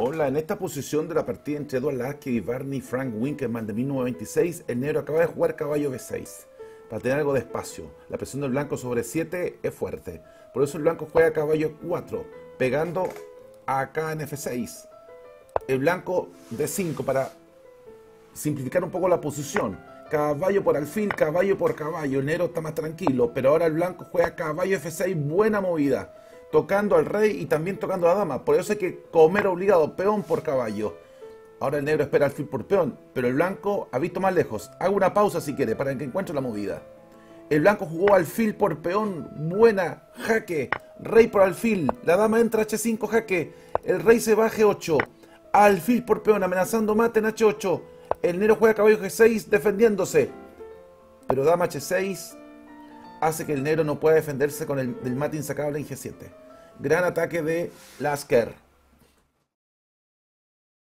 Hola, en esta posición de la partida entre Edward Laski y Barney Frank Winkelmann de 1926, el negro acaba de jugar caballo B6 para tener algo de espacio. La presión del blanco sobre 7 es fuerte, por eso el blanco juega caballo 4, pegando acá en F6. El blanco D5 para simplificar un poco la posición. Caballo por alfil, caballo por caballo. El negro está más tranquilo, pero ahora el blanco juega caballo F6, buena movida, tocando al rey y también tocando a la dama. Por eso hay que comer obligado, peón por caballo. Ahora el negro espera alfil por peón, pero el blanco ha visto más lejos. Hago una pausa si quiere para que encuentre la movida. El blanco jugó alfil por peón, buena, jaque, rey por alfil, la dama entra H5, jaque, el rey se va a G8, alfil por peón, amenazando mate en H8, el negro juega caballo G6 defendiéndose, pero dama H6 hace que el negro no pueda defenderse con el mate insacable en G7. Gran ataque de Lasker.